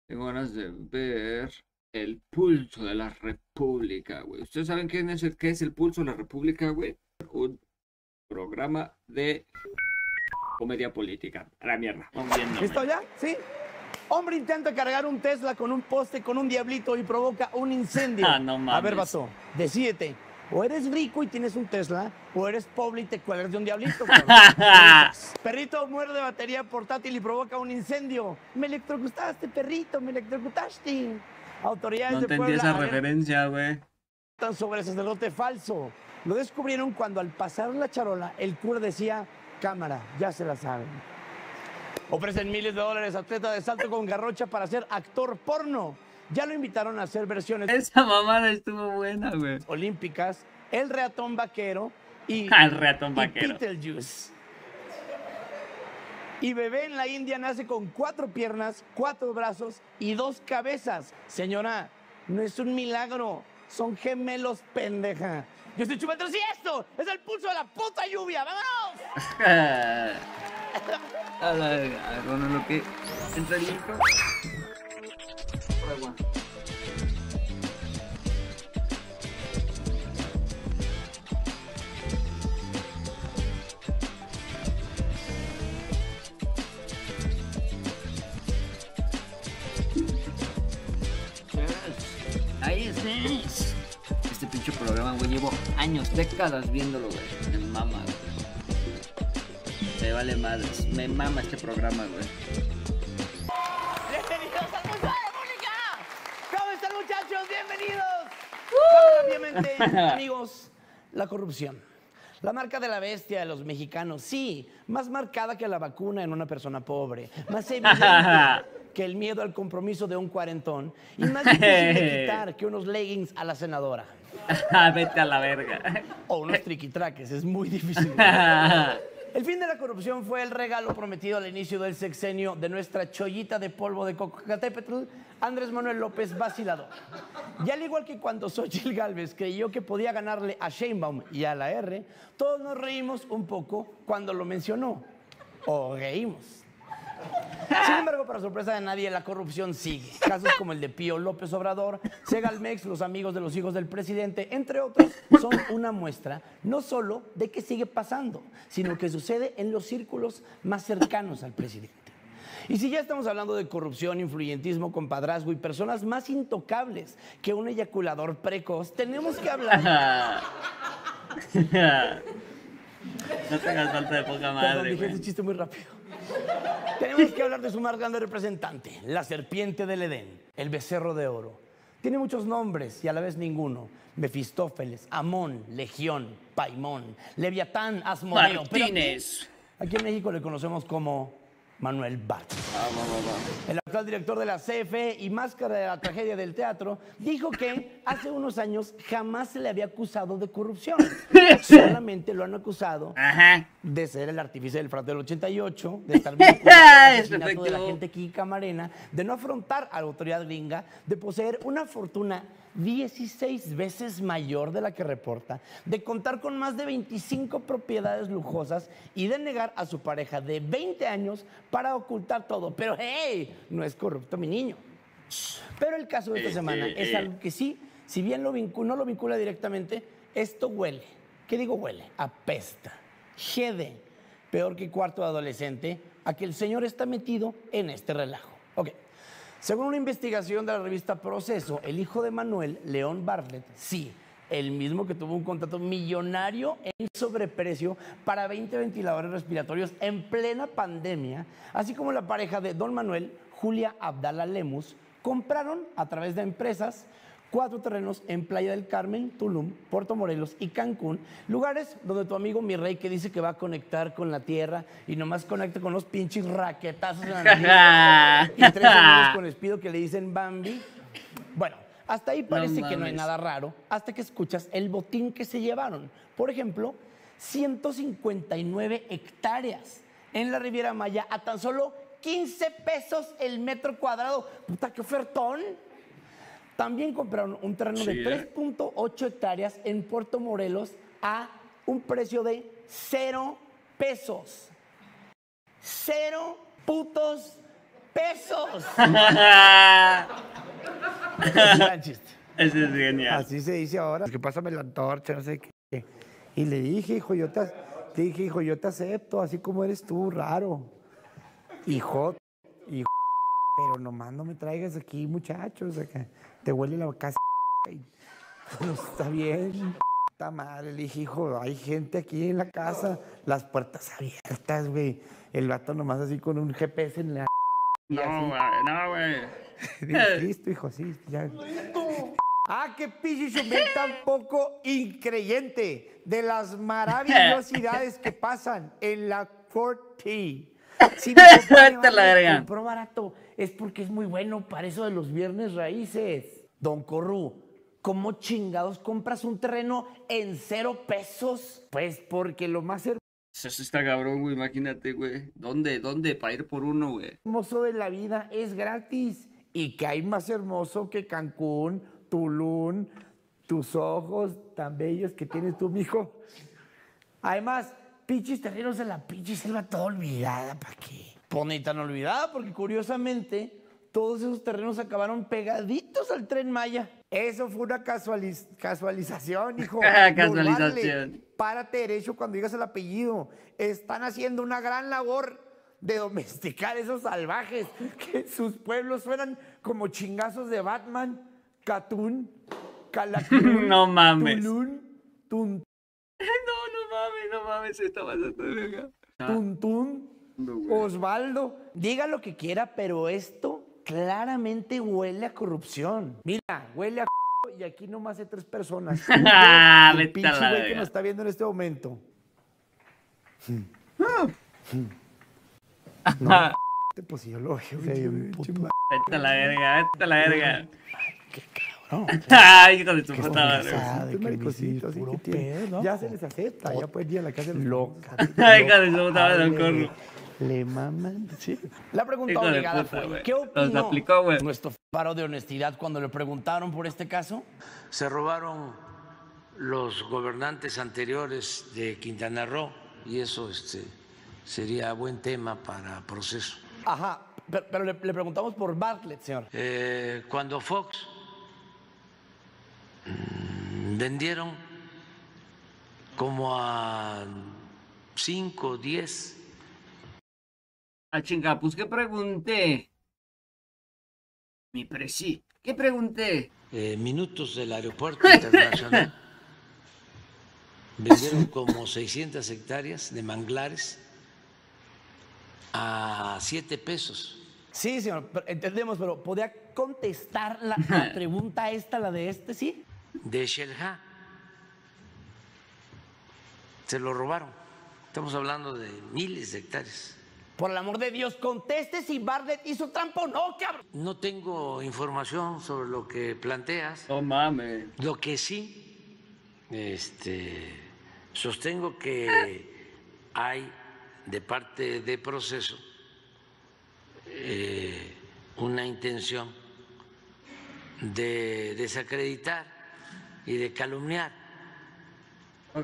Tengo ganas de ver el pulso de la República, güey. ¿Ustedes saben qué es el pulso de la República, güey? Un programa de comedia política. A la mierda. Vamos viendo, ¿Listo güey. ya? ¿Sí? Hombre intenta cargar un Tesla con un poste con un diablito y provoca un incendio. Ah, no A ver, mames. vato, decídete. O eres rico y tienes un Tesla, o eres pobre y te cuelgas de un diablito. Cabrón. Perrito muere de batería portátil y provoca un incendio. Me electrocutaste, perrito, me electrocutaste. Autoridades No de entendí Puebla esa alertan referencia, güey. sobre sacerdote falso. Lo descubrieron cuando al pasar la charola, el cura decía, cámara, ya se la saben. Ofrecen miles de dólares a atleta de salto con garrocha para ser actor porno. Ya lo invitaron a hacer versiones Esa mamada estuvo buena, güey. olímpicas, el ratón vaquero y El ratón vaquero. Beetlejuice. Y bebé en la India nace con 4 piernas, 4 brazos y 2 cabezas. Señora, no es un milagro, son gemelos, pendeja. Yo estoy chupando, sí, esto es el pulso de la puta lluvia, ¡vámonos! A la verga. A ver, bueno, lo que entra el hijo. Agua. Ahí es. Este pinche programa, güey, llevo años, décadas viéndolo, güey. Me mama, güey. Me vale madres. Me mama este programa, güey. ¡Bienvenidos al Pulso de la República! ¿Cómo están, muchachos? ¡Bienvenidos! Vamos rápidamente, amigos. La corrupción. La marca de la bestia de los mexicanos, sí, más marcada que la vacuna en una persona pobre, más evidente que el miedo al compromiso de un cuarentón y más difícil de quitar que unos leggings a la senadora. Vete a la verga. O unos triquitraques, es muy difícil. El fin de la corrupción fue el regalo prometido al inicio del sexenio de nuestra chollita de polvo de Popocatépetl, Andrés Manuel López Vacilador. Y al igual que cuando Xóchitl Gálvez creyó que podía ganarle a Sheinbaum y a la R, todos nos reímos un poco cuando lo mencionó. O reímos. Sin embargo, para sorpresa de nadie, la corrupción sigue. Casos como el de Pío López Obrador, Segalmex, los amigos de los hijos del presidente, entre otros, son una muestra no solo de que sigue pasando, sino que sucede en los círculos más cercanos al presidente. Y si ya estamos hablando de corrupción, influyentismo, compadrazgo y personas más intocables que un eyaculador precoz, tenemos que hablar... No tengas falta de poca Perdón, madre, dije ese güey. chiste muy rápido. Tenemos que hablar de su más grande representante, la serpiente del Edén, el becerro de oro. Tiene muchos nombres y a la vez ninguno. Mefistófeles, Amón, Legión, Paimón, Leviatán, Asmodeo. Pero aquí en México le conocemos como Manuel Bartlett. El actual director de la CFE y máscara de la tragedia del teatro dijo que hace unos años jamás se le había acusado de corrupción. Solamente lo han acusado de ser el artífice del fraude del 88, de estar vinculado al asesinato de la gente Kiki Camarena, de no afrontar a la autoridad gringa, de poseer una fortuna 16 veces mayor de la que reporta, de contar con más de 25 propiedades lujosas y de negar a su pareja de 20 años para ocultar todo. Pero hey, no es corrupto mi niño. Pero el caso de esta semana es algo que sí, si bien no lo vincula directamente, esto huele. ¿Qué digo huele? Apesta. Jede. Peor que cuarto de adolescente, a que el señor está metido en este relajo. Ok. Según una investigación de la revista Proceso, el hijo de Manuel, León Bartlett, sí, el mismo que tuvo un contrato millonario en sobreprecio para 20 ventiladores respiratorios en plena pandemia, así como la pareja de don Manuel, Julia Abdala Lemus, compraron a través de empresas 4 terrenos en Playa del Carmen, Tulum, Puerto Morelos y Cancún, lugares donde tu amigo mi rey que dice que va a conectar con la tierra y nomás conecta con los pinches raquetazos en la nariz y 3 amigos con espido que le dicen Bambi. Bueno, hasta ahí parece que no hay nada raro hasta que escuchas el botín que se llevaron. Por ejemplo, 159 hectáreas en la Riviera Maya a tan solo 15 pesos el metro cuadrado. Puta, qué ofertón. También compraron un terreno de 3.8 hectáreas en Puerto Morelos a un precio de 0 pesos. 0 putos pesos. Es un gran chiste. Ese es genial. Así se dice ahora. Que pásame la antorcha, no sé qué. Y le dije, hijo, yo te acepto, así como eres tú, raro. Hijo, pero nomás no me traigas aquí, muchachos, acá. Te huele la casa. No está bien. Puta madre, le dije, hijo, hay gente aquí en la casa, las puertas abiertas, güey. El vato nomás así con un GPS en la... No, güey. Listo, hijo, sí, ya. Ah, qué pinche tan poco increyente de las maravillosidades que pasan en la Forti. Si mi compadre la verga. compró barato, es porque es muy bueno para eso de los viernes raíces. Don Corru, ¿cómo chingados compras un terreno en 0 pesos? Pues porque lo más Eso está cabrón, güey, imagínate, güey. ¿Dónde? Para ir por uno, güey. hermoso de la vida es gratis. ¿Y qué hay más hermoso que Cancún, Tulum, tus ojos tan bellos que tienes tú, mijo? Además, pinches terrenos de la pinche selva toda olvidada, ¿para qué? Pues ni tan olvidada, porque curiosamente todos esos terrenos acabaron pegaditos al Tren Maya. Eso fue una casualización, hijo. Casualización. Párate derecho cuando digas el apellido. Están haciendo una gran labor de domesticar esos salvajes, que sus pueblos suenan como chingazos de Batman, Catún, Calacrún, No mames. Tulum, No mames, se está pasando de verga. Tuntún, No, güey. Osvaldo. Diga lo que quiera, pero esto claramente huele a corrupción. Mira, huele a y aquí nomás hay 3 personas. Tú, yo, y el Vete a pinche la güey que verga. nos está viendo en este momento. Pues si yo lo veo, güey, puto. Vete a la verga. Qué cabrón. Ay, hijo de tu puta madre. Pesada, Qué que cosito, sí, puro que tiene. pedo, ¿no? Ya se les acepta, ya pueden ir a la casa del loca. Ay, hijo de su puta madre, don Corru. Le maman, sí. La pregunta Hijo de obligada puta, fue, güey. ¿qué Nos opinó aplicó, güey. nuestro faro de honestidad cuando le preguntaron por este caso? Se robaron los gobernantes anteriores de Quintana Roo y eso sería buen tema para proceso. Ajá, pero le preguntamos por Bartlett, señor. Cuando Fox vendieron como a 5, 10 Ah, chinga, pues, ¿qué pregunté? Mi presi. ¿Qué pregunté? minutos del aeropuerto internacional, vendieron como 600 hectáreas de manglares a 7 pesos. Sí, señor, entendemos, pero ¿podría contestar la pregunta esta, la de este, sí? De Xel-Há. Se lo robaron. Estamos hablando de miles de hectáreas. Por el amor de Dios, conteste si Bartlett hizo trampa o no, cabrón. No tengo información sobre lo que planteas. No mames. Lo que sí, sostengo que hay de parte de proceso una intención de desacreditar y de calumniar Ok.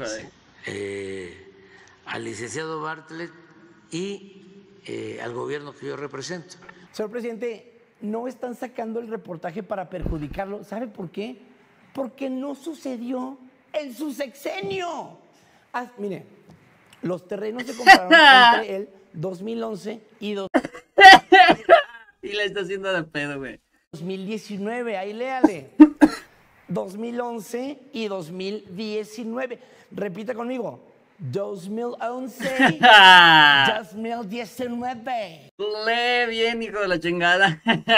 al licenciado Bartlett y al gobierno que yo represento. Señor presidente, no están sacando el reportaje para perjudicarlo. ¿Sabe por qué? Porque no sucedió en su sexenio. Mire, los terrenos se compraron entre el 2011 y Y le está haciendo de pedo, güey. 2019. Ahí léale. 2011 y 2019. Repita conmigo. 2011, 2019. Lee bien, hijo de la chingada.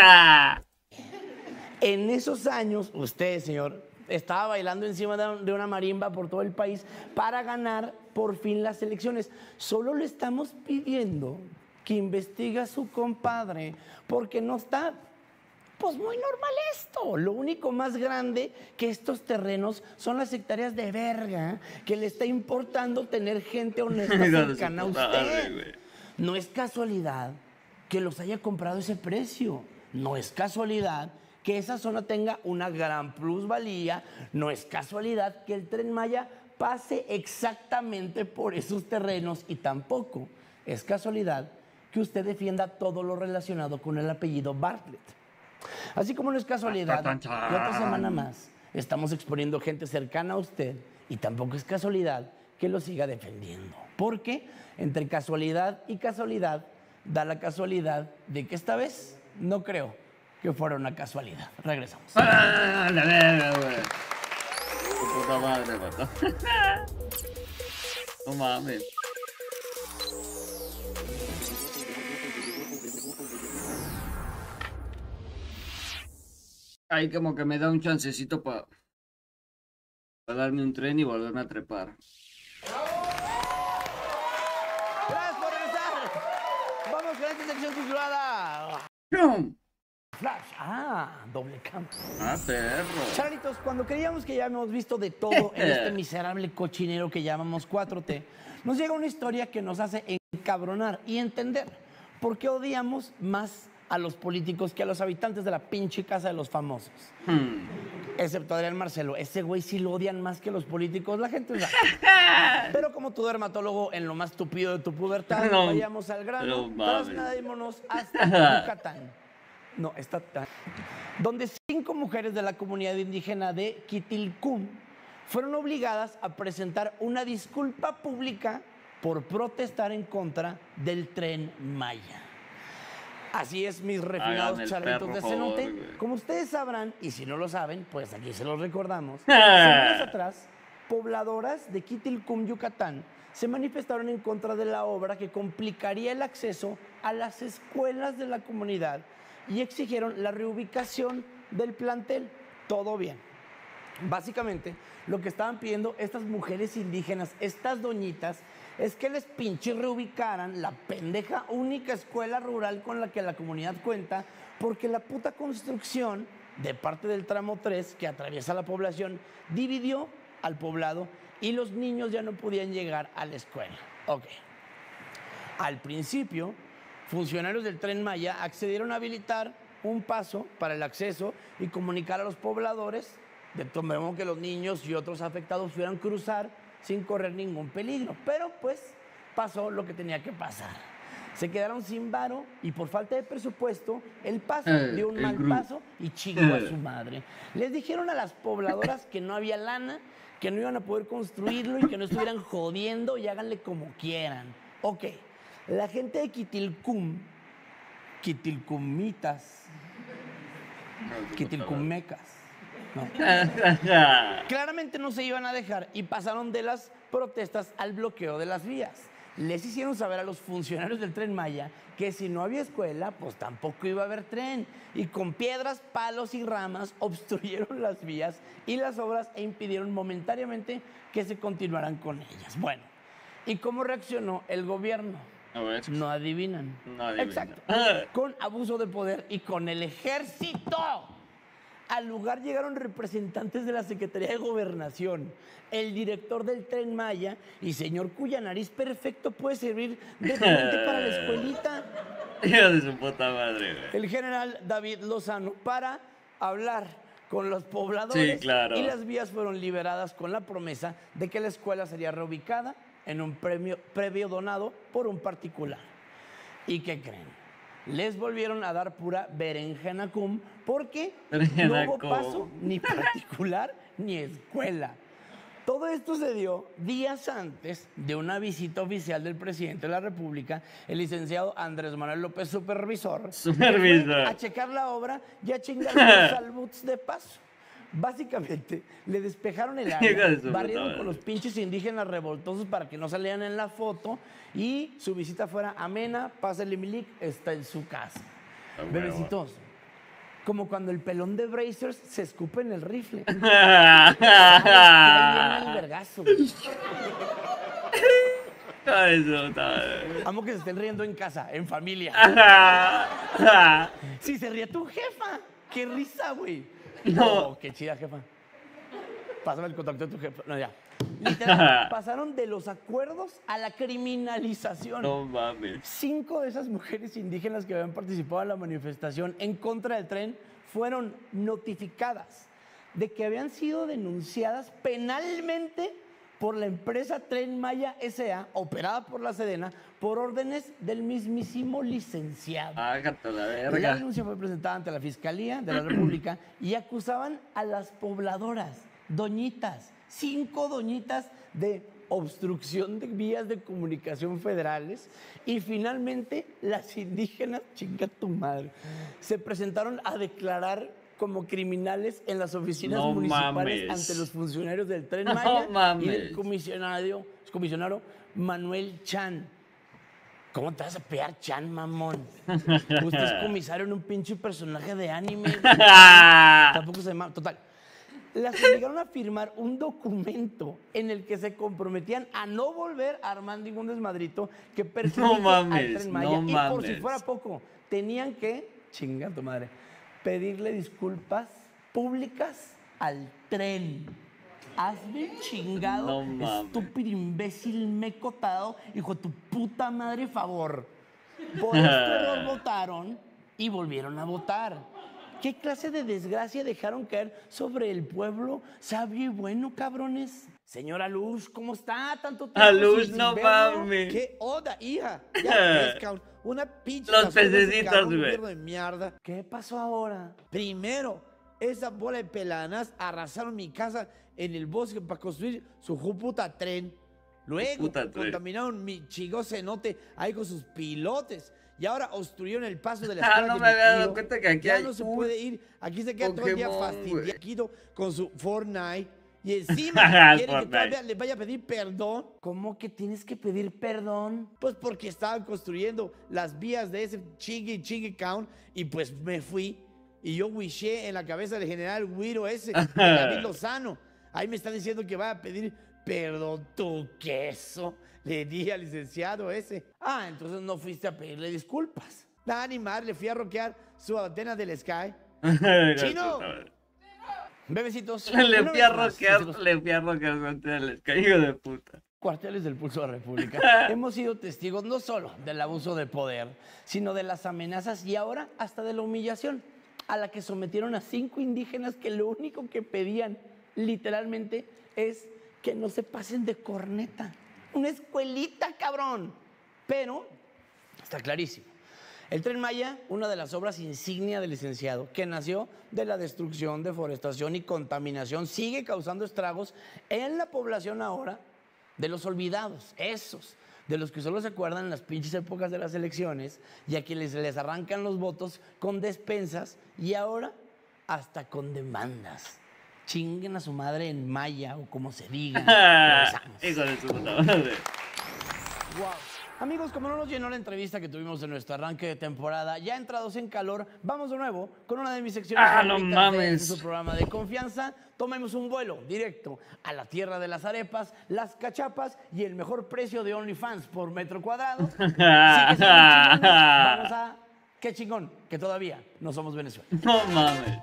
En esos años, usted, señor, estaba bailando encima de una marimba por todo el país para ganar por fin las elecciones. Solo le estamos pidiendo que investigue a su compadre, porque no está, pues, muy normal esto. Lo único más grande que estos terrenos son las hectáreas de verga que le está importando tener gente honesta cercana a usted. No es casualidad que los haya comprado a ese precio. No es casualidad que esa zona tenga una gran plusvalía. No es casualidad que el Tren Maya pase exactamente por esos terrenos, y tampoco es casualidad que usted defienda todo lo relacionado con el apellido Bartlett. Así como no es casualidad que otra semana más estamos exponiendo gente cercana a usted y tampoco es casualidad que lo siga defendiendo. Porque entre casualidad y casualidad da la casualidad de que esta vez no creo que fuera una casualidad. Regresamos. ¡Ah, la verga, güey! Tu puta madre, vato. No mames. Ahí como que me da un chancecito para darme un tren y volverme a trepar. ¡Gracias por regresar! Vamos con esta sección titulada ¡Pum! Flash. Doble campo. Perro. Charlitos, cuando creíamos que ya habíamos visto de todo en este miserable cochinero que llamamos 4T, nos llega una historia que nos hace encabronar y entender por qué odiamos más a los políticos que a los habitantes de la pinche casa de los famosos. Excepto Adrián Marcelo. Ese güey sí lo odian más que los políticos. La gente es Pero como tu dermatólogo en lo más tupido de tu pubertad, No, vayamos al grano. no mames. Trasladémonos hasta Yucatán. No, está donde 5 mujeres de la comunidad indígena de Quitilcum fueron obligadas a presentar una disculpa pública por protestar en contra del Tren Maya. Así es, mis refinados charlitos de cenote. Como ustedes sabrán, y si no lo saben, pues aquí se los recordamos. Semanas atrás, pobladoras de Quitilcum, Yucatán, se manifestaron en contra de la obra que complicaría el acceso a las escuelas de la comunidad y exigieron la reubicación del plantel. Todo bien. Básicamente, lo que estaban pidiendo estas mujeres indígenas, estas doñitas, es que les pinche reubicaran la pendeja única escuela rural con la que la comunidad cuenta, porque la puta construcción de parte del tramo 3 que atraviesa la población dividió al poblado y los niños ya no podían llegar a la escuela. Ok. Al principio, funcionarios del Tren Maya accedieron a habilitar un paso para el acceso y comunicar a los pobladores de modo que los niños y otros afectados pudieran cruzar sin correr ningún peligro. Pero pues pasó lo que tenía que pasar. Se quedaron sin varo y por falta de presupuesto el paso dio un mal paso y chingó a su madre. Les dijeron a las pobladoras que no había lana, que no iban a poder construirlo y que no estuvieran jodiendo y háganle como quieran. Ok, la gente de Quitilcum, Quitilcumitas, Quitilcumecas, no. Claramente no se iban a dejar y pasaron de las protestas al bloqueo de las vías. Les hicieron saber a los funcionarios del Tren Maya que si no había escuela, pues tampoco iba a haber tren. Y con piedras, palos y ramas obstruyeron las vías y las obras e impidieron momentáneamente que se continuaran con ellas. Bueno, ¿y cómo reaccionó el gobierno? A ver. No adivinan. No adivinan. Exacto. Con abuso de poder y con el ejército. Al lugar llegaron representantes de la Secretaría de Gobernación, el director del Tren Maya y señor cuya nariz perfecto puede servir de puente para la escuelita. Hijo de su puta madre, güey. El general David Lozano para hablar con los pobladores. Sí, claro. Y las vías fueron liberadas con la promesa de que la escuela sería reubicada en un previo donado por un particular. ¿Y qué creen? Les volvieron a dar pura berenjenacum porque no hubo paso ni particular ni escuela. Todo esto se dio días antes de una visita oficial del presidente de la República, el licenciado Andrés Manuel López Supervisor, a checar la obra y a chingar los salbuts de paso. Básicamente, le despejaron el área, barrieron con los pinches indígenas revoltosos para que no salieran en la foto y su visita fuera amena, pásale milik, está en su casa. Bebecitos, como cuando el pelón de Brazers se escupe en el rifle. ¿Sabes? Ahí viene el vergazo. Amo que se estén riendo en casa, en familia. Si se ríe tu jefa, qué risa, güey. No. Oh, qué chida, jefa. Pásame el contacto de tu jefa. No, ya. Literal, pasaron de los acuerdos a la criminalización. No mames. 5 de esas mujeres indígenas que habían participado en la manifestación en contra del tren fueron notificadas de que habían sido denunciadas penalmente por la empresa Tren Maya S.A., operada por la Sedena, por órdenes del mismísimo licenciado. Hágate la La verga. denuncia fue presentada ante la Fiscalía de la República y acusaban a las pobladoras, doñitas, 5 doñitas de obstrucción de vías de comunicación federales y finalmente las indígenas, chinga tu madre, se presentaron a declarar como criminales en las oficinas No municipales mames. ante los funcionarios del Tren No Maya y mames. del comisionado Manuel Chan. ¿Cómo te vas a pegar Chan, mamón? Usted es comisario en un pinche personaje de anime. Tampoco se llama. Total. Las obligaron a firmar un documento en el que se comprometían a no volver a armar ningún desmadrito que perjudique al Tren Maya. No y por si mames. fuera poco, tenían que, chinga tu madre, pedirle disculpas públicas al tren. Hazme chingado, No mames. estúpido imbécil mecotado, hijo de tu puta madre, favor. Por este error votaron y volvieron a votar. ¿Qué clase de desgracia dejaron caer sobre el pueblo sabio y bueno, cabrones? Señora Luz, ¿cómo está? Tanto tiempo Luz, sin no verlo. mames. ¿Qué onda, hija? Ya ves, cabrón. Una pinche Los basura de ese pececitos, cabrón güey. gobierno de mierda. ¿Qué pasó ahora? Primero, esa bola de pelanas arrasaron mi casa en el bosque para construir su puta tren. Luego, Puta tren. contaminaron mi chico cenote ahí con sus pilotes. Y ahora obstruyeron el paso de la Ah, escuela no de me mi había dado tío. cuenta que aquí ya hay no se un puede ir. Aquí se queda todo el día Pokémon, fastidiado con su Fortnite. Y encima quieren que Fortnite. todavía le vaya a pedir perdón. ¿Cómo que tienes que pedir perdón? Pues porque estaban construyendo las vías de ese chingue count y pues me fui y yo wishé en la cabeza del general Guiro ese, de David Lozano. Ahí me están diciendo que va a pedir perdón, tu queso. Le dije al licenciado ese. Ah, entonces no fuiste a pedirle disculpas. Nada, ni madre, le fui a rockear su antena del Sky. ¡Chino! Bebecitos. Le una fui a vez más, rockear, bebecitos, le fui a rockear contra el hijo de puta. Cuarteles del Pulso de la República. Hemos sido testigos no solo del abuso de poder, sino de las amenazas y ahora hasta de la humillación a la que sometieron a 5 indígenas que lo único que pedían literalmente es que no se pasen de corneta. Una escuelita, cabrón. Pero está clarísimo. El Tren Maya, una de las obras insignia del licenciado, que nació de la destrucción, deforestación y contaminación, sigue causando estragos en la población ahora de los olvidados, esos, de los que solo se acuerdan en las pinches épocas de las elecciones y a quienes les arrancan los votos con despensas y ahora hasta con demandas. Chinguen a su madre en maya o como se diga. Regresamos. Hijo de su puta madre. Wow. Amigos, como no nos llenó la entrevista que tuvimos en nuestro arranque de temporada, ya entrados en calor, vamos de nuevo con una de mis secciones Ah, no favoritas de mames. su programa de confianza. Tomemos un vuelo directo a la tierra de las arepas, las cachapas y el mejor precio de OnlyFans por metro cuadrado. Sí que somos chingones, vamos a... ¡Qué chingón! Que todavía no somos Venezuela. No mames.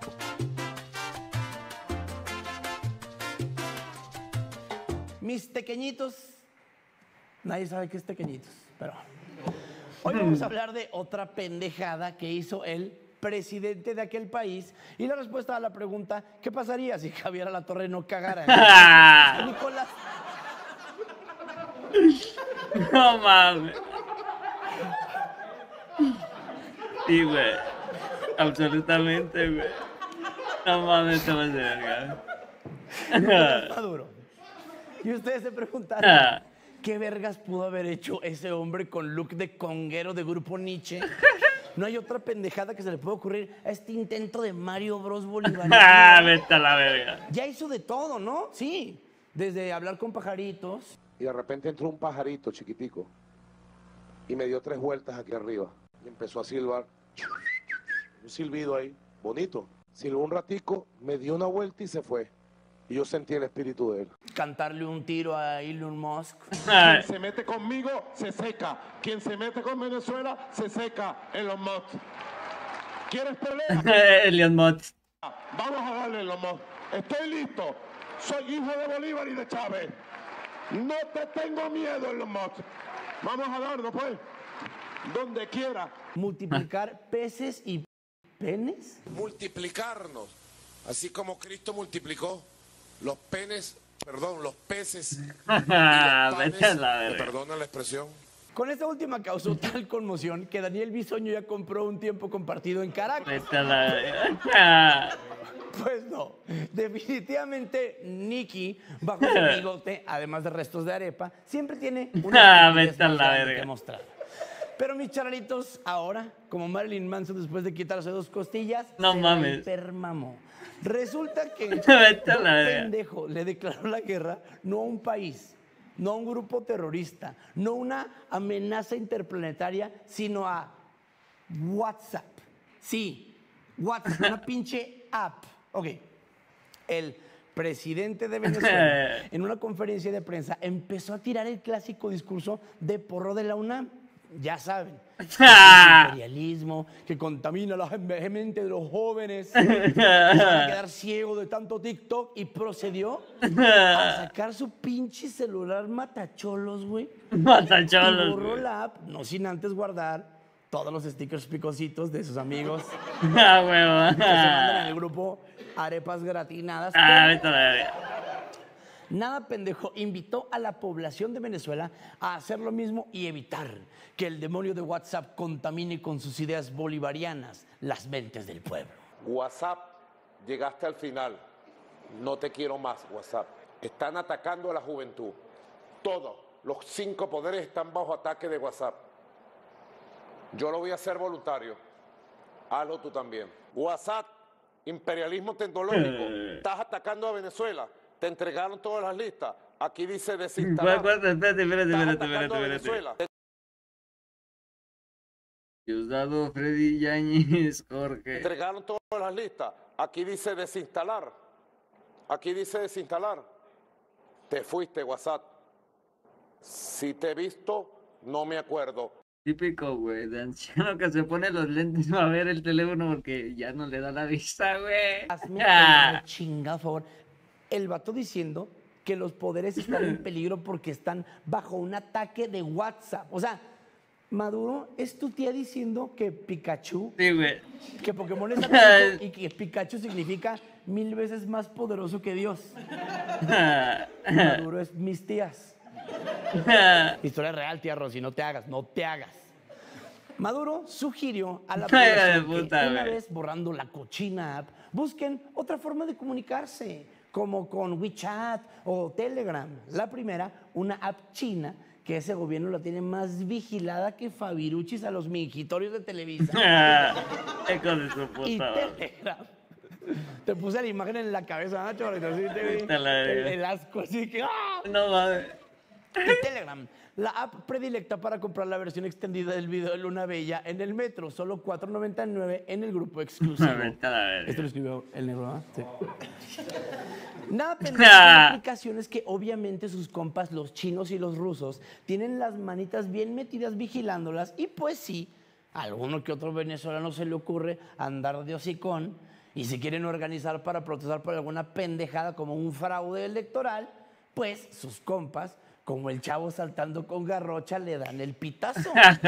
Mis tequeñitos, nadie sabe qué es tequeñitos, pero hoy vamos a hablar de otra pendejada que hizo el presidente de aquel país y la respuesta a la pregunta, ¿qué pasaría si Javier Alatorre no cagara? Nicolás, No mames. Sí, güey. Absolutamente, güey. No mames, te vas de verga. Nicolás Maduro. Y ustedes se preguntarán, ¿qué vergas pudo haber hecho ese hombre con look de conguero de grupo Nietzsche? No hay otra pendejada que se le pueda ocurrir a este intento de Mario Bros bolivariano. Vete a la verga. Ya hizo de todo, ¿no? Sí. Desde hablar con pajaritos, Y de repente entró un pajarito chiquitico y me dio 3 vueltas aquí arriba. Y empezó a silbar. Un silbido ahí, bonito. Silbó un ratico, me dio una vuelta y se fue. Y yo sentí el espíritu de él. cantarle un tiro a Elon Musk. Quien se mete conmigo se seca. Quien se mete con Venezuela se seca. Elon Musk. ¿Quieres pelea? Elon Musk. Vamos a darle, Elon Musk. Estoy listo. Soy hijo de Bolívar y de Chávez. No te tengo miedo, Elon Musk. Vamos a darlo, pues. Donde quiera. Multiplicar peces y penes. Multiplicarnos, así como Cristo multiplicó los penes perdón, los peces y los Vete a panes, la me verga. perdonan la expresión, Con esta última causó tal conmoción que Daniel Bisoño ya compró un tiempo compartido en Caracas. Vete a la verga. Pues no, definitivamente Nicky, bajo su bigote, además de restos de arepa, siempre tiene una estupidez Vete a más la grande verga. que mostrar. Pero mis charalitos, ahora, como Marilyn Manson después de quitarse 2 costillas, No se la mames. hipermamó. Resulta que Vete a un la verga. pendejo le declaró la guerra no a un país, no a un grupo terrorista, no una amenaza interplanetaria, sino a WhatsApp. Sí, WhatsApp, una pinche app. Ok, el presidente de Venezuela, en una conferencia de prensa, empezó a tirar el clásico discurso de porro de la UNAM. Ya saben, el imperialismo que contamina la mente de los jóvenes, que se van a quedar ciegos de tanto TikTok, y procedió a sacar su pinche celular matacholos, güey. Y Matacholos, borró güey. la app, no sin antes guardar todos los stickers picositos de sus amigos Ah, que se mandan en el huevo. grupo Arepas Gratinadas. Ah, pero vete a la verga. nada pendejo, invitó a la población de Venezuela a hacer lo mismo y evitar que el demonio de WhatsApp contamine con sus ideas bolivarianas las mentes del pueblo. WhatsApp, llegaste al final, no te quiero más, WhatsApp. Están atacando a la juventud, todos, los 5 poderes están bajo ataque de WhatsApp. Yo lo voy a hacer voluntario, hazlo tú también. WhatsApp, imperialismo tecnológico, estás atacando a Venezuela, te entregaron todas las listas, aquí dice desinstalar. Espérate, Estás atacando a espérate. Venezuela. Diosdado, Freddy Yáñez, Jorge. Entregaron todas las listas. Aquí dice desinstalar. Aquí dice desinstalar. Te fuiste, WhatsApp. Si te he visto, no me acuerdo. Típico, güey, de anciano que se pone los lentes para ver el teléfono porque ya no le da la vista, güey. Hazme el chingado favor. El vato diciendo que los poderes están en peligro porque están bajo un ataque de WhatsApp. O sea, Maduro es tu tía diciendo que Pikachu, Sí, güey. que Pokémon es satánico y que Pikachu significa 1000 veces más poderoso que Dios. Maduro es mis tías. Historia real, tía Rosy, no te hagas. Maduro sugirió a la Hija de población puta, que una güey. vez borrando la cochina app, busquen otra forma de comunicarse, como con WeChat o Telegram. La primera, una app china, que ese gobierno la tiene más vigilada que Fabiruchis a los mingitorios de Televisa. Hijo de su Y puta madre. Telegram. Te puse la imagen en la cabeza, Nacho, ahorita sí te vi Te la verga. el asco, así que... ¡ah! No mames. Y Telegram, la app predilecta para comprar la versión extendida del video de Luna Bella en el metro, solo $4.99 en el grupo exclusivo. Vete a la verga. Esto lo escribió el negro, ¿ah? Sí. Nada pendiente de aplicaciones que obviamente sus compas, los chinos y los rusos, tienen las manitas bien metidas vigilándolas, y pues sí, a alguno que otro venezolano se le ocurre andar de hocicón, y si quieren organizar para protestar por alguna pendejada como un fraude electoral, pues sus compas, como el chavo saltando con garrocha, le dan el pitazo.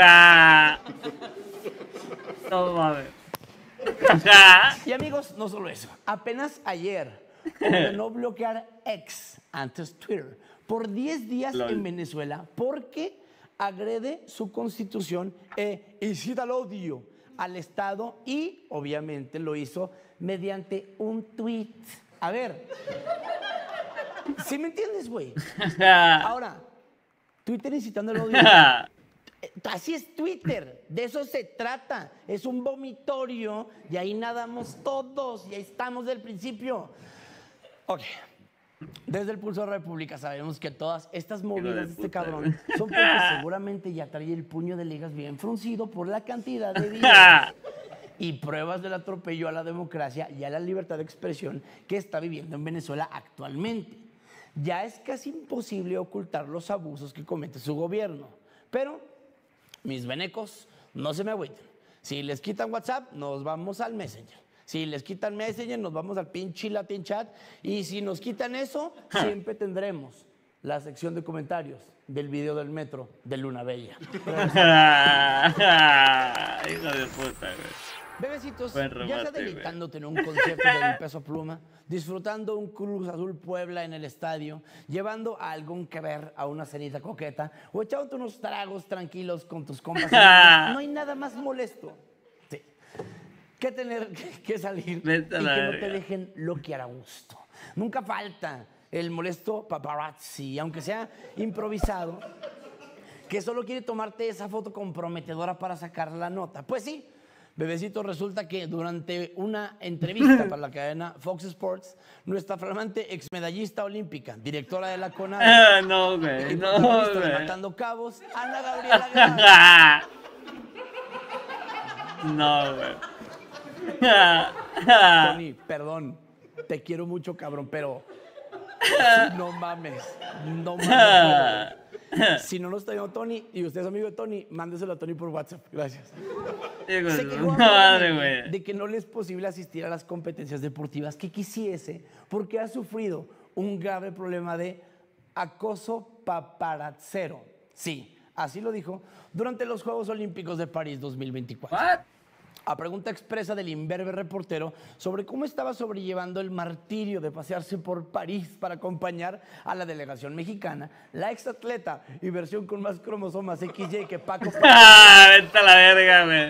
No mames. Y amigos, no solo eso. Apenas ayer ordenó bloquear X, antes Twitter, por 10 días Lol. en Venezuela porque agrede su constitución e incita al odio al Estado, y obviamente lo hizo mediante un tweet. A ver, ¿sí me entiendes, güey? Ahora, Twitter incitando al odio. Así es Twitter, de eso se trata. Es un vomitorio y ahí nadamos todos y ahí estamos del principio. Ok, desde el Pulso de la República sabemos que todas estas movidas de este puta, cabrón son porque seguramente ya trae el puño de ligas bien fruncido por la cantidad de videos y pruebas del atropello a la democracia y a la libertad de expresión que está viviendo en Venezuela actualmente. Ya es casi imposible ocultar los abusos que comete su gobierno, pero mis venecos, no se me agüiten. Si les quitan WhatsApp, nos vamos al Messenger. Si les quitan Messenger, nos vamos al pinche Latin Chat. Y si nos quitan eso, siempre tendremos la sección de comentarios del video del metro de Luna Bella. Hijo de puta, güey. Bebecitos, Buen ya sea remate, güey. deleitándote en un concierto del Peso Pluma, disfrutando un Cruz Azul Puebla en el estadio, llevando a algún que ver a una cenita coqueta o echándote unos tragos tranquilos con tus compas. No hay nada más molesto que tener que salir Vete a y la que no te verga. dejen loquear a gusto. Nunca falta el molesto paparazzi, aunque sea improvisado, que solo quiere tomarte esa foto comprometedora para sacar la nota. Pues sí, bebecito, resulta que durante una entrevista para la cadena Fox Sports, nuestra flamante exmedallista olímpica, directora de la CONADE No, y güey. No, protagonista de güey. Matando Cabos, Ana Gabriela Guevara, No, güey. Tony, perdón, te quiero mucho, cabrón, pero no mames, no mames. Si no nos está viendo Tony y usted es amigo de Tony, mándeselo a Tony por WhatsApp. Gracias. Hijo Se de quejó su madre, amablemente güey. de que no le es posible asistir a las competencias deportivas que quisiese porque ha sufrido un grave problema de acoso paparazzero. Sí, así lo dijo durante los Juegos Olímpicos de París 2024. What? A pregunta expresa del imberbe reportero sobre cómo estaba sobrellevando el martirio de pasearse por París para acompañar a la delegación mexicana, la exatleta y versión con más cromosomas XY que Paco. Vete a la verga, güey.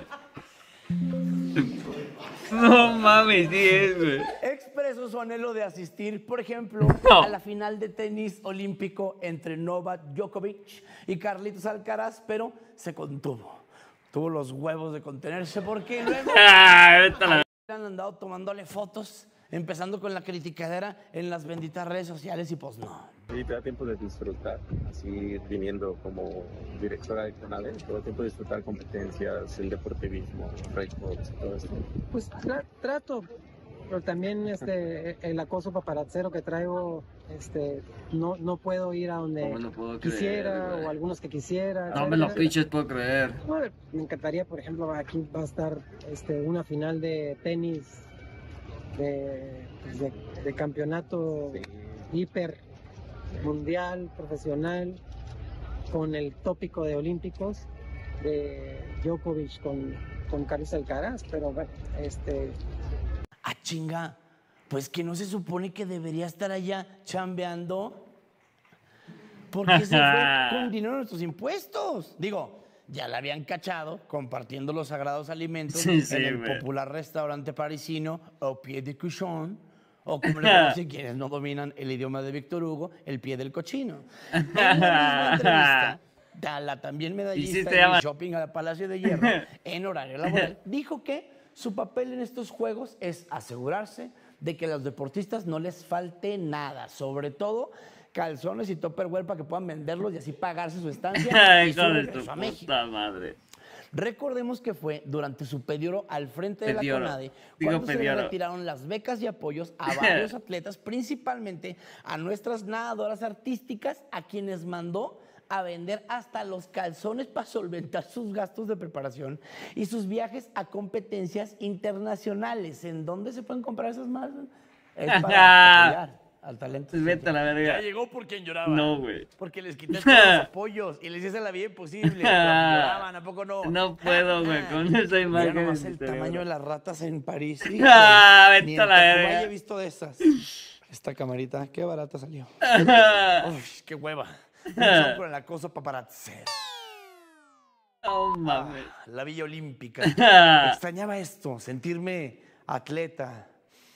No mames, sí es, güey. Expresó su anhelo de asistir, por ejemplo, No. a la final de tenis olímpico entre Novak Djokovic y Carlitos Alcaraz, pero se contuvo. Tuvo los huevos de contenerse porque luego Vete a la han andado tomándole fotos, empezando con la criticadera en las benditas redes sociales y pues no. Y te da tiempo de disfrutar, así viniendo como directora de CONADE, te da tiempo de disfrutar competencias, el deportivismo, récords, todo esto. Pues trato, pero también el acoso paparazzero que traigo, no puedo ir a donde ¿Cómo lo puedo quisiera creer, güey? o algunos que quisiera. No me lo etcétera. pinches puedo creer. No, me encantaría, por ejemplo, aquí va a estar una final de tenis de campeonato hiper mundial, profesional, con el tópico de olímpicos de Djokovic con Carlos Alcaraz, pero bueno, Ah, chinga, pues que no se supone que debería estar allá chambeando. Porque se fue con dinero de nuestros impuestos. Digo, ya la habían cachado compartiendo los sagrados alimentos Sí, sí, en el güey. popular restaurante parisino Au Pied de Cochon, o como le conocen quienes no dominan el idioma de Víctor Hugo, el pie del cochino. En la misma entrevista, la también Y sí medallista se en llama- el shopping al Palacio de Hierro, en horario laboral, dijo que su papel en estos juegos es asegurarse de que a los deportistas no les falte nada, sobre todo calzones y tupperware para que puedan venderlos y así pagarse su estancia y su Hijo de tu regreso a México. puta madre. Recordemos que fue durante su periodo al frente de la Periodo. CONADE Digo cuando se le periodo. retiraron las becas y apoyos a varios atletas, principalmente a nuestras nadadoras artísticas, a quienes mandó a vender hasta los calzones para solventar sus gastos de preparación y sus viajes a competencias internacionales. ¿En dónde se pueden comprar esas más? Es para apoyar al talento. Vete a la verga. Ya llegó por quien lloraba. No, güey. Porque les quité todos los apoyos y les hice la vida imposible. Lloraban, ¿a poco no? No puedo, güey, con esa Mira imagen. nomás en el mi cerebro. tamaño de las ratas en París. Vete Ni en a la Tacubaya verga. he visto de esas. Esta camarita, qué barata salió. Uy, qué hueva. Son con el acoso paparazzero. No mames. La Villa Olímpica. Extrañaba esto, sentirme atleta.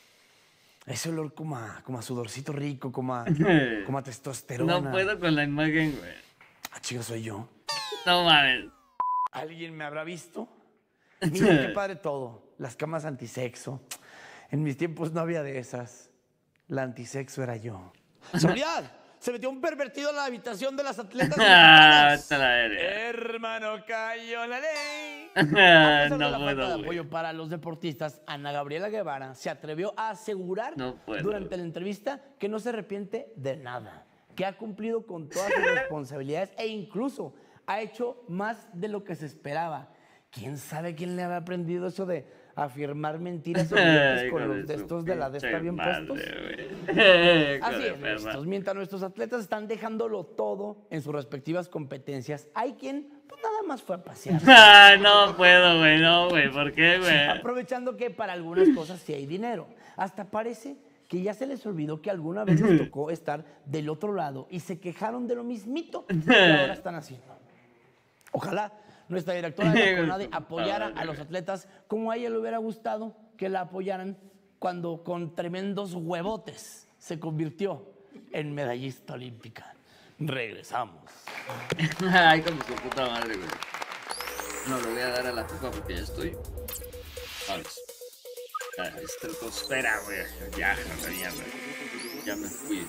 Ese olor como a sudorcito rico, como a testosterona. No puedo con la imagen, güey. Ah, chico, soy yo. No mames. ¿Alguien me habrá visto? Miren qué padre todo. Las camas antisexo. En mis tiempos no había de esas. La antisexo era yo. ¡Seguridad! Se metió un pervertido en la habitación de las atletas mexicanas. Vete a la verga. Hermano, cayó la ley. A pesar de No la falta de puedo, güey. apoyo para los deportistas, Ana Gabriela Guevara se atrevió a asegurar No puedo. durante la entrevista que no se arrepiente de nada, que ha cumplido con todas sus responsabilidades e incluso ha hecho más de lo que se esperaba. ¿Quién sabe quién le había aprendido eso de afirmar mentiras obvientes Hijo con los de de su estos de la de esta pinche bien puestos? madre, güey. Hijo Así de es, perra. estos, mientras nuestros atletas están dejándolo todo en sus respectivas competencias, hay quien pues, nada más fue a pasear. Ah, no puedo, güey, no, güey, ¿por qué, güey? Aprovechando que para algunas cosas sí hay dinero. Hasta parece que ya se les olvidó que alguna vez les tocó estar del otro lado y se quejaron de lo mismito que ahora están haciendo. Ojalá nuestra directora de la CONADE apoyara a los atletas como a ella le hubiera gustado que la apoyaran cuando con tremendos huevotes se convirtió en medallista olímpica. Regresamos. Ay, como su puta madre, güey. No, le voy a dar a la FIFA porque ya estoy. Vamos. Estratosfera, güey. Ya, la mierda. Ya me fui.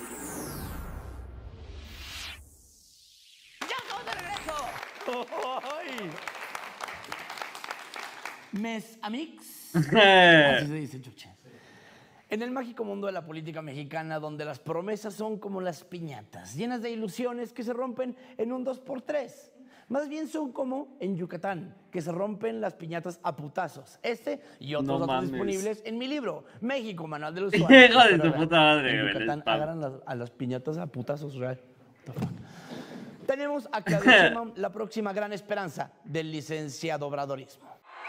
¡Ya estamos de regreso! ¡Ay! Mes Amix. Así se dice, chuche. En el mágico mundo de la política mexicana, donde las promesas son como las piñatas, llenas de ilusiones que se rompen en un 2x3. Más bien son como en Yucatán, que se rompen las piñatas a putazos. Este y otros datos disponibles en mi libro, México, Manual del Usuario. Hijo de tu puta madre, en güey. Yucatán agarran a las piñatas a putazos real. What the fuck? Tenemos a Claudia Sheinbaum, la próxima gran esperanza del licenciado obradorismo.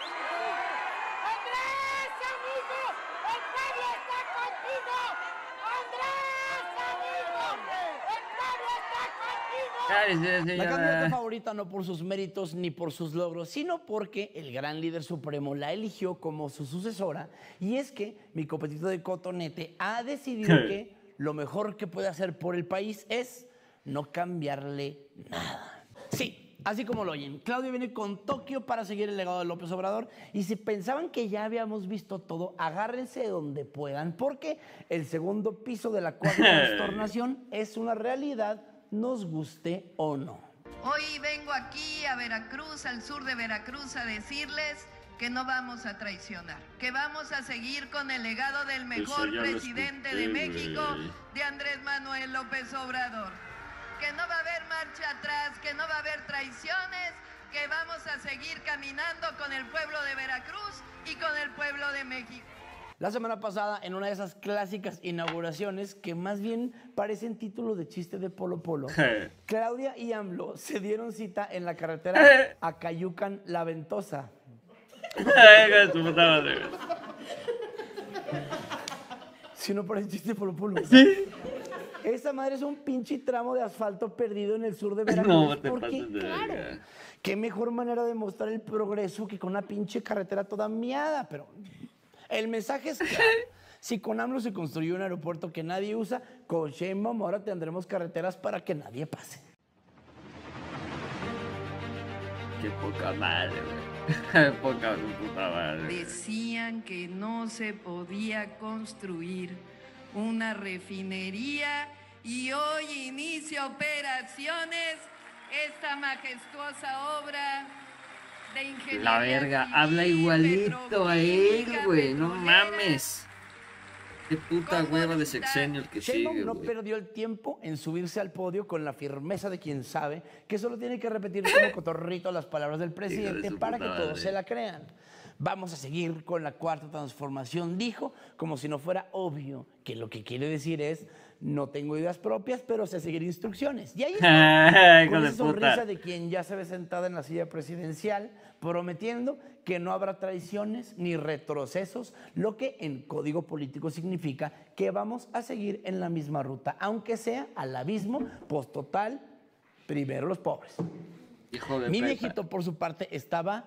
La candidata favorita no por sus méritos ni por sus logros, sino porque el gran líder supremo la eligió como su sucesora. Y es que mi competidor de cotonete ha decidido que lo mejor que puede hacer por el país es no cambiarle nada. Sí, así como lo oyen, Claudia viene con Tokio para seguir el legado de López Obrador. Y si pensaban que ya habíamos visto todo, agárrense donde puedan, porque el segundo piso de la cuarta transformación es una realidad, nos guste o no. Hoy vengo aquí a Veracruz, al sur de Veracruz, a decirles que no vamos a traicionar, que vamos a seguir con el legado del mejor presidente de México, de Andrés Manuel López Obrador. Que no va a haber marcha atrás, que no va a haber traiciones, que vamos a seguir caminando con el pueblo de Veracruz y con el pueblo de México. La semana pasada, en una de esas clásicas inauguraciones que más bien parecen título de chiste de Polo Polo, Claudia y AMLO se dieron cita en la carretera a Cayucan La Ventosa. Si no parece chiste de Polo Polo. ¿Sí? Esa madre es un pinche tramo de asfalto perdido en el sur de Veracruz. No te porque, pases de claro, verga. qué mejor manera de mostrar el progreso que con una pinche carretera toda miada, pero... El mensaje es claro. Si con AMLO se construyó un aeropuerto que nadie usa, con Sheinbaum ahora tendremos carreteras para que nadie pase. Qué poca madre, güey. Poca puta madre. Decían que no se podía construir una refinería y hoy inicia operaciones esta majestuosa obra de ingeniería. La verga, civil, habla igualito a él, petroquímica, güey. No petrolera. mames. Qué puta hueva de sexenio el que Sheinbaum sigue, no güey. perdió el tiempo en subirse al podio con la firmeza de quien sabe que solo tiene que repetir como cotorrito las palabras del presidente su para que puta todos madre. se la crean. Vamos a seguir con la cuarta transformación, dijo, como si no fuera obvio, que lo que quiere decir es, no tengo ideas propias, pero sé seguir instrucciones. Y ahí está, Hijo con de esa sonrisa puta. de quien ya se ve sentada en la silla presidencial, prometiendo que no habrá traiciones ni retrocesos, lo que en código político significa que vamos a seguir en la misma ruta, aunque sea al abismo, pues total, primero los pobres. Hijo de Mi prepa. viejito, por su parte, estaba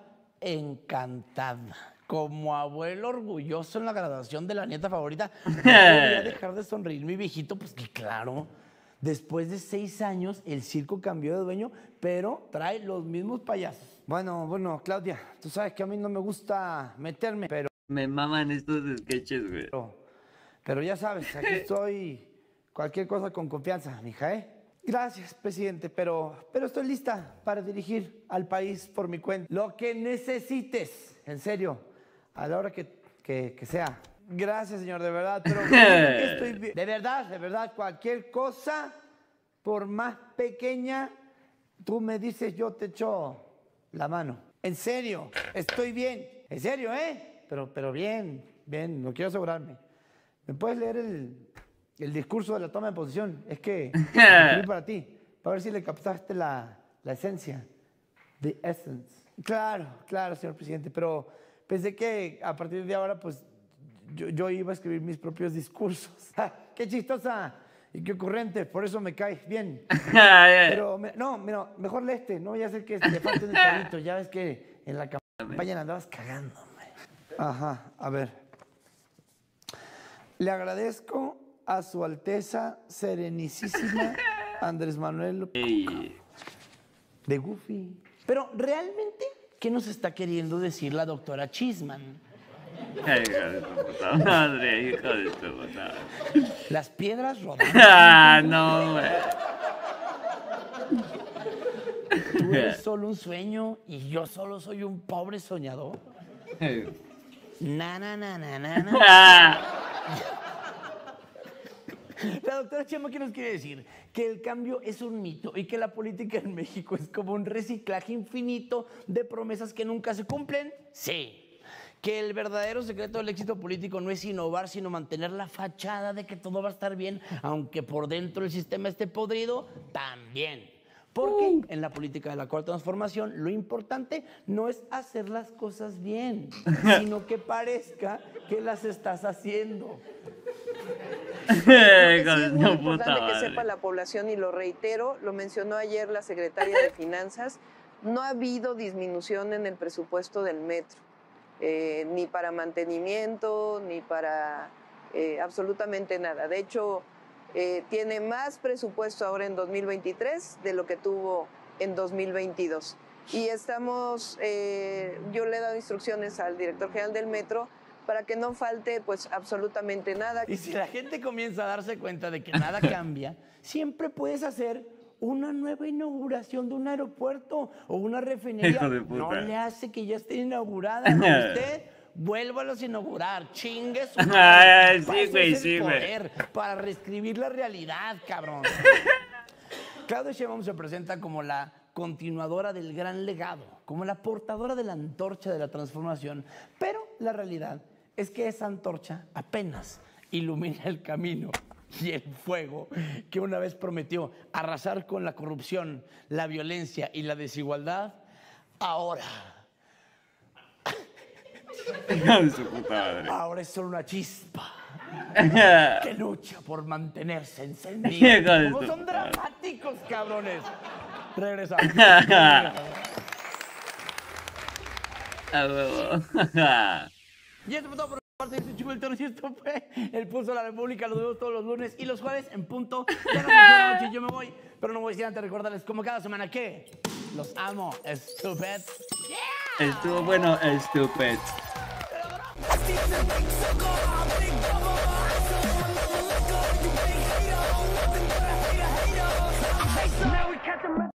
encantada. Como abuelo orgulloso en la graduación de la nieta favorita, no podía dejar de sonreír mi viejito, pues que claro, después de 6 años el circo cambió de dueño, pero trae los mismos payasos. Bueno, Claudia, tú sabes que a mí no me gusta meterme, pero Me maman estos sketches, güey. pero ya sabes, aquí estoy, cualquier cosa con confianza, mija, ¿eh? Gracias, presidente, pero estoy lista para dirigir al país por mi cuenta. Lo que necesites, en serio, a la hora que sea. Gracias, señor, de verdad, pero estoy bien. De verdad, cualquier cosa, por más pequeña, tú me dices, yo te echo la mano. En serio, estoy bien. En serio, ¿eh? Pero bien, no quiero asegurarme. ¿Me puedes leer el discurso de la toma de posición? Es que lo escribí para ti, para ver si le captaste la esencia. The essence. Claro, claro, señor presidente, pero pensé que a partir de ahora, pues, yo iba a escribir mis propios discursos. ¡Qué chistosa! Y qué ocurrente, por eso me cae bien. Pero, no, mira, mejor lee este, ¿no? Ya sé que le falta un detallito, ya ves que en la campaña andabas cagándome. Ajá, a ver. Le agradezco a su Alteza Serenísima Andrés Manuel López de Goofy. Pero, ¿realmente qué nos está queriendo decir la doctora Chisman? Hijo de tu puta madre, hijo de tu puta madre. Las piedras rodan. Ah, no, güey. Tú eres solo un sueño y yo solo soy un pobre soñador. Na, na, na, na, na, na. La doctora Chema, ¿qué nos quiere decir? Que el cambio es un mito y que la política en México es como un reciclaje infinito de promesas que nunca se cumplen. Sí. Que el verdadero secreto del éxito político no es innovar, sino mantener la fachada de que todo va a estar bien, aunque por dentro el sistema esté podrido, también. Porque en la política de la Cuarta Transformación lo importante no es hacer las cosas bien, sino que parezca que las estás haciendo. Sí, es muy importante que sepa la población y lo reitero, lo mencionó ayer la secretaria de Finanzas, no ha habido disminución en el presupuesto del metro. Ni para mantenimiento, ni para absolutamente nada. De hecho, tiene más presupuesto ahora en 2023 de lo que tuvo en 2022. Y estamos, yo le he dado instrucciones al director general del metro para que no falte pues absolutamente nada. Y si la gente comienza a darse cuenta de que nada cambia, siempre puedes hacer una nueva inauguración de un aeropuerto o una refinería. Hijo de puta. No le hace que ya esté inaugurada. Usted vuélvalos a inaugurar. Chingue su madre. Sí, güey, sí, güey. Para reescribir la realidad, cabrón. Claudia Sheinbaum se presenta como la continuadora del gran legado, como la portadora de la antorcha de la transformación. Pero la realidad es que esa antorcha apenas ilumina el camino y el fuego que una vez prometió arrasar con la corrupción, la violencia y la desigualdad, ahora es solo una chispa que lucha por mantenerse encendida. ¿Cómo son dramáticos, cabrones? Regresamos. Y esto fue todo por parte de Chico el Toro. Y esto fue El Pulso de la República. Los vemos todos los lunes y los jueves en punto de las 8 de la noche. Yo me voy, pero no voy a decir antes de recordarles como cada semana que los amo, estúpidos. Yeah. Estuvo bueno, estúpidos.